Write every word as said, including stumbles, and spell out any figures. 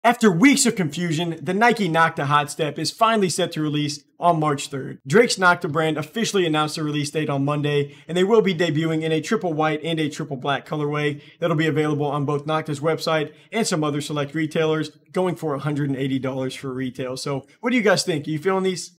After weeks of confusion, the Nike NOCTA Hot Step is finally set to release on March third. Drake's NOCTA brand officially announced the release date on Monday, and they will be debuting in a triple white and a triple black colorway that'll be available on both NOCTA's website and some other select retailers, going for one hundred eighty dollars for retail. So what do you guys think? Are you feeling these?